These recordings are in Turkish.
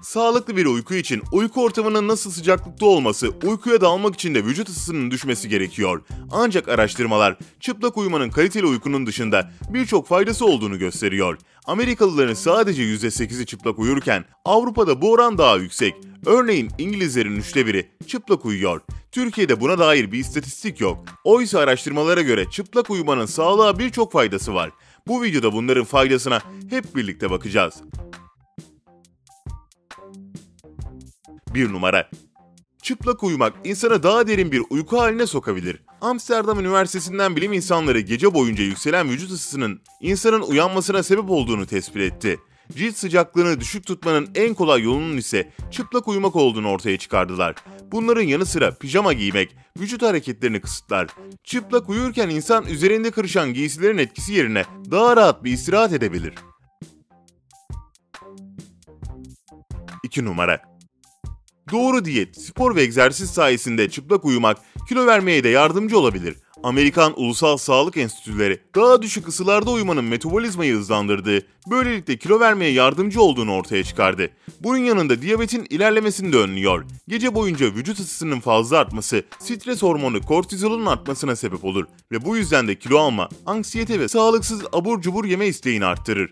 Sağlıklı bir uyku için uyku ortamının nasıl sıcaklıkta olması, uykuya dalmak için de vücut ısısının düşmesi gerekiyor. Ancak araştırmalar çıplak uyumanın kaliteli uykunun dışında birçok faydası olduğunu gösteriyor. Amerikalıların sadece %8'i çıplak uyurken Avrupa'da bu oran daha yüksek. Örneğin İngilizlerin 1/3'ü çıplak uyuyor. Türkiye'de buna dair bir istatistik yok. Oysa araştırmalara göre çıplak uyumanın sağlığa birçok faydası var. Bu videoda bunların faydasına hep birlikte bakacağız. 1 numara. Çıplak uyumak insanı daha derin bir uyku haline sokabilir. Amsterdam Üniversitesi'nden bilim insanları gece boyunca yükselen vücut ısısının insanın uyanmasına sebep olduğunu tespit etti. Cilt sıcaklığını düşük tutmanın en kolay yolunun ise çıplak uyumak olduğunu ortaya çıkardılar. Bunların yanı sıra pijama giymek vücut hareketlerini kısıtlar. Çıplak uyurken insan üzerinde kırışan giysilerin etkisi yerine daha rahat bir istirahat edebilir. 2 numara. Doğru diyet, spor ve egzersiz sayesinde çıplak uyumak kilo vermeye de yardımcı olabilir. Amerikan Ulusal Sağlık Enstitüleri daha düşük ısılarda uyumanın metabolizmayı hızlandırdığı, böylelikle kilo vermeye yardımcı olduğunu ortaya çıkardı. Bunun yanında diyabetin ilerlemesini de önlüyor. Gece boyunca vücut ısısının fazla artması, stres hormonu kortizolun artmasına sebep olur ve bu yüzden de kilo alma, anksiyete ve sağlıksız abur cubur yeme isteğini arttırır.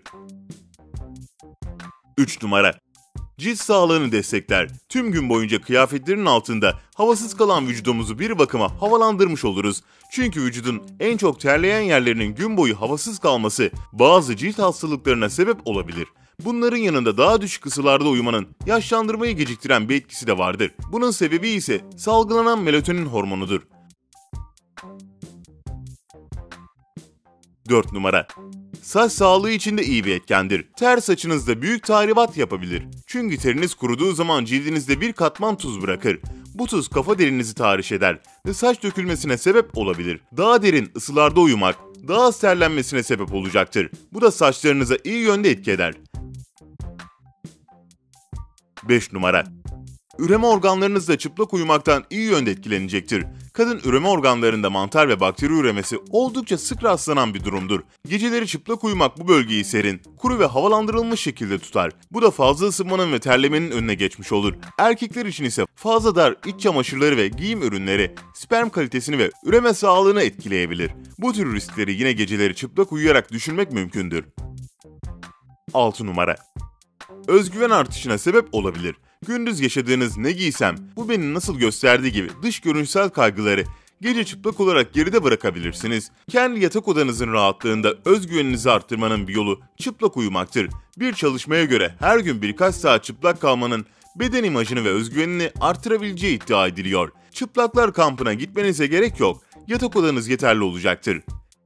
3 numara. Cilt sağlığını destekler. Tüm gün boyunca kıyafetlerin altında havasız kalan vücudumuzu bir bakıma havalandırmış oluruz. Çünkü vücudun en çok terleyen yerlerinin gün boyu havasız kalması bazı cilt hastalıklarına sebep olabilir. Bunların yanında daha düşük ısılarda uyumanın yaşlandırmayı geciktiren bir etkisi de vardır. Bunun sebebi ise salgılanan melatonin hormonudur. 4 numara. Saç sağlığı için de iyi bir etkendir. Ter saçınızda büyük tahribat yapabilir. Çünkü teriniz kuruduğu zaman cildinizde bir katman tuz bırakır. Bu tuz kafa derinizi tahriş eder ve saç dökülmesine sebep olabilir. Daha derin ısılarda uyumak daha az terlenmesine sebep olacaktır. Bu da saçlarınıza iyi yönde etki eder. 5 numara. Üreme organlarınız da çıplak uyumaktan iyi yönde etkilenecektir. Kadın üreme organlarında mantar ve bakteri üremesi oldukça sık rastlanan bir durumdur. Geceleri çıplak uyumak bu bölgeyi serin, kuru ve havalandırılmış şekilde tutar. Bu da fazla ısınmanın ve terlemenin önüne geçmiş olur. Erkekler için ise fazla dar iç çamaşırları ve giyim ürünleri sperm kalitesini ve üreme sağlığını etkileyebilir. Bu tür riskleri yine geceleri çıplak uyuyarak düşünmek mümkündür. 6 numara. Özgüven artışına sebep olabilir. Gündüz yaşadığınız ne giysem, bu beni nasıl gösterdiği gibi dış görünüşsel kaygıları gece çıplak olarak geride bırakabilirsiniz. Kendi yatak odanızın rahatlığında özgüveninizi arttırmanın bir yolu çıplak uyumaktır. Bir çalışmaya göre her gün birkaç saat çıplak kalmanın beden imajını ve özgüvenini arttırabileceği iddia ediliyor. Çıplaklar kampına gitmenize gerek yok. Yatak odanız yeterli olacaktır.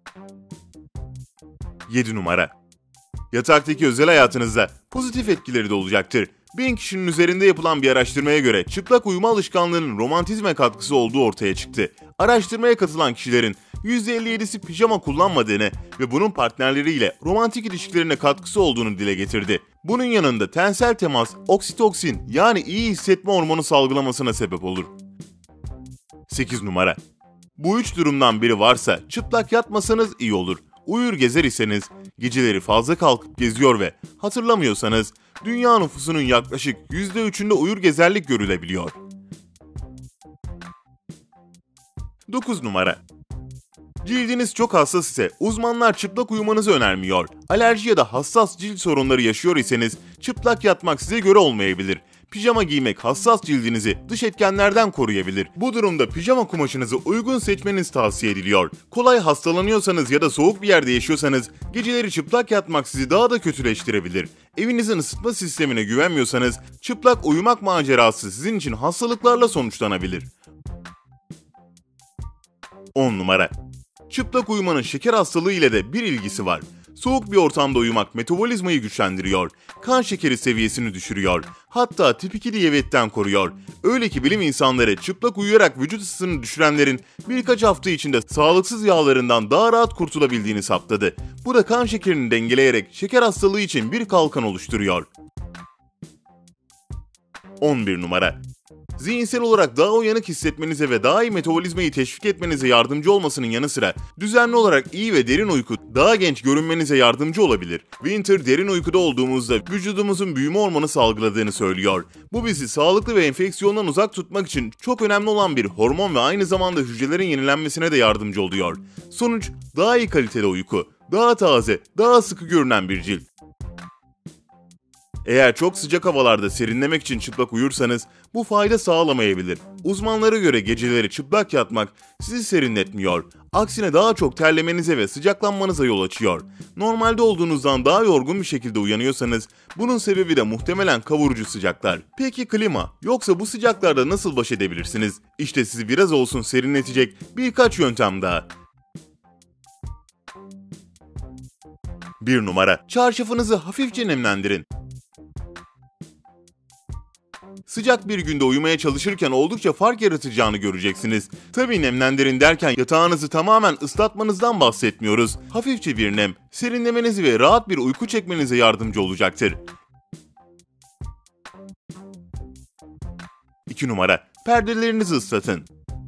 7 numara. Yataktaki özel hayatınızda pozitif etkileri de olacaktır. 1000 kişinin üzerinde yapılan bir araştırmaya göre çıplak uyuma alışkanlığının romantizme katkısı olduğu ortaya çıktı. Araştırmaya katılan kişilerin %57'si pijama kullanmadığını ve bunun partnerleriyle romantik ilişkilerine katkısı olduğunu dile getirdi. Bunun yanında tensel temas, oksitoksin yani iyi hissetme hormonu salgılamasına sebep olur. 8 numara. Bu üç durumdan biri varsa çıplak yatmasanız iyi olur. Uyur gezer iseniz, geceleri fazla kalkıp geziyor ve hatırlamıyorsanız dünya nüfusunun yaklaşık %3'ünde uyur gezerlik görülebiliyor. 9 numara. Cildiniz çok hassas ise uzmanlar çıplak uyumanızı önermiyor. Alerji ya da hassas cilt sorunları yaşıyor iseniz çıplak yatmak size göre olmayabilir. Pijama giymek hassas cildinizi dış etkenlerden koruyabilir. Bu durumda pijama kumaşınızı uygun seçmeniz tavsiye ediliyor. Kolay hastalanıyorsanız ya da soğuk bir yerde yaşıyorsanız geceleri çıplak yatmak sizi daha da kötüleştirebilir. Evinizin ısıtma sistemine güvenmiyorsanız çıplak uyumak macerası sizin için hastalıklarla sonuçlanabilir. 10 numara. Çıplak uyumanın şeker hastalığı ile de bir ilgisi var. Soğuk bir ortamda uyumak metabolizmayı güçlendiriyor, kan şekeri seviyesini düşürüyor, hatta tip 2 diyabetten koruyor. Öyle ki bilim insanları çıplak uyuyarak vücut ısısını düşürenlerin birkaç hafta içinde sağlıksız yağlarından daha rahat kurtulabildiğini saptadı. Bu da kan şekerini dengeleyerek şeker hastalığı için bir kalkan oluşturuyor. 11 numara. Zihinsel olarak daha uyanık hissetmenize ve daha iyi metabolizmayı teşvik etmenize yardımcı olmasının yanı sıra düzenli olarak iyi ve derin uyku daha genç görünmenize yardımcı olabilir. Winter derin uykuda olduğumuzda vücudumuzun büyüme hormonu salgıladığını söylüyor. Bu bizi sağlıklı ve enfeksiyondan uzak tutmak için çok önemli olan bir hormon ve aynı zamanda hücrelerin yenilenmesine de yardımcı oluyor. Sonuç daha iyi kalitede uyku, daha taze, daha sıkı görünen bir cilt. Eğer çok sıcak havalarda serinlemek için çıplak uyursanız bu fayda sağlamayabilir. Uzmanlara göre geceleri çıplak yatmak sizi serinletmiyor. Aksine daha çok terlemenize ve sıcaklanmanıza yol açıyor. Normalde olduğunuzdan daha yorgun bir şekilde uyanıyorsanız bunun sebebi de muhtemelen kavurucu sıcaklar. Peki klima? Yoksa bu sıcaklarda nasıl baş edebilirsiniz? İşte sizi biraz olsun serinletecek birkaç yöntem daha. 1 numara. Çarşafınızı hafifçe nemlendirin. Sıcak bir günde uyumaya çalışırken oldukça fark yaratacağını göreceksiniz. Tabii nemlendirin derken yatağınızı tamamen ıslatmanızdan bahsetmiyoruz. Hafifçe bir nem, serinlemenizi ve rahat bir uyku çekmenize yardımcı olacaktır. 2 numara. Perdelerinizi ıslatın.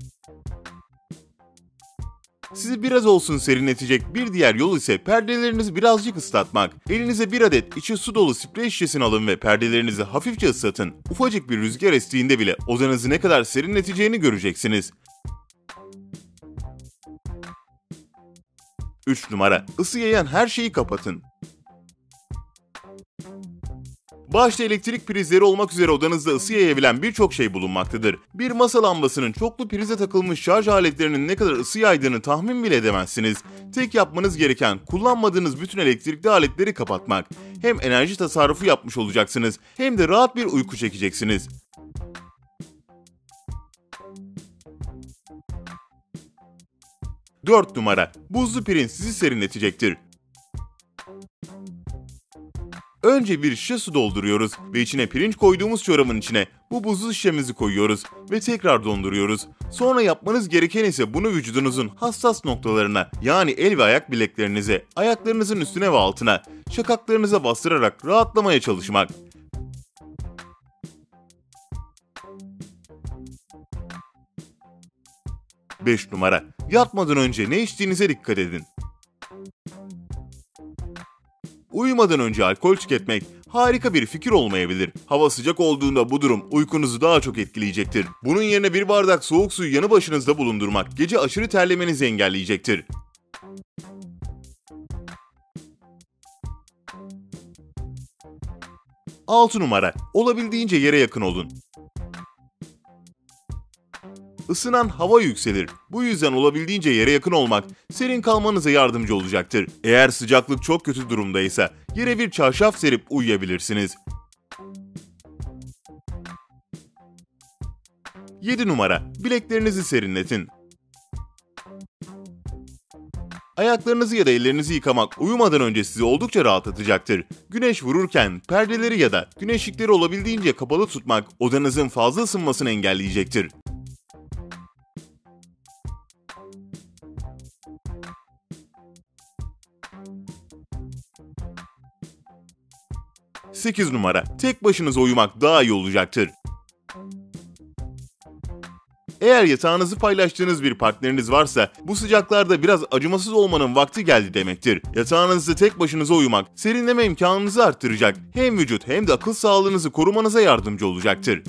Sizi biraz olsun serinletecek bir diğer yol ise perdelerinizi birazcık ıslatmak. Elinize bir adet içi su dolu sprey şişesini alın ve perdelerinizi hafifçe ıslatın. Ufacık bir rüzgar estiğinde bile odanızı ne kadar serinleteceğini göreceksiniz. 3 numara. Isı yayan her şeyi kapatın. Başta elektrik prizleri olmak üzere odanızda ısı yayabilen birçok şey bulunmaktadır. Bir masa lambasının çoklu prize takılmış şarj aletlerinin ne kadar ısı yaydığını tahmin bile edemezsiniz. Tek yapmanız gereken kullanmadığınız bütün elektrikli aletleri kapatmak. Hem enerji tasarrufu yapmış olacaksınız hem de rahat bir uyku çekeceksiniz. Dört numara. Buzlu pirinç sizi serinletecektir. Önce bir şişe su dolduruyoruz ve içine pirinç koyduğumuz çorabın içine bu buzlu şişemizi koyuyoruz ve tekrar donduruyoruz. Sonra yapmanız gereken ise bunu vücudunuzun hassas noktalarına, yani el ve ayak bileklerinize, ayaklarınızın üstüne ve altına, şakaklarınıza bastırarak rahatlamaya çalışmak. Beş numara. Yatmadan önce ne içtiğinize dikkat edin. Uyumadan önce alkol tüketmek harika bir fikir olmayabilir. Hava sıcak olduğunda bu durum uykunuzu daha çok etkileyecektir. Bunun yerine bir bardak soğuk suyu yanı başınızda bulundurmak gece aşırı terlemenizi engelleyecektir. Altı numara. Olabildiğince yere yakın olun. Isınan hava yükselir. Bu yüzden olabildiğince yere yakın olmak serin kalmanıza yardımcı olacaktır. Eğer sıcaklık çok kötü durumdaysa yere bir çarşaf serip uyuyabilirsiniz. 7 numara. Bileklerinizi serinletin. Ayaklarınızı ya da ellerinizi yıkamak uyumadan önce sizi oldukça rahatlatacaktır. Güneş vururken perdeleri ya da güneşlikleri olabildiğince kapalı tutmak odanızın fazla ısınmasını engelleyecektir. 8 numara. Tek başınıza uyumak daha iyi olacaktır. Eğer yatağınızı paylaştığınız bir partneriniz varsa bu sıcaklarda biraz acımasız olmanın vakti geldi demektir. Yatağınızda tek başınıza uyumak serinleme imkanınızı arttıracak, hem vücut hem de akıl sağlığınızı korumanıza yardımcı olacaktır.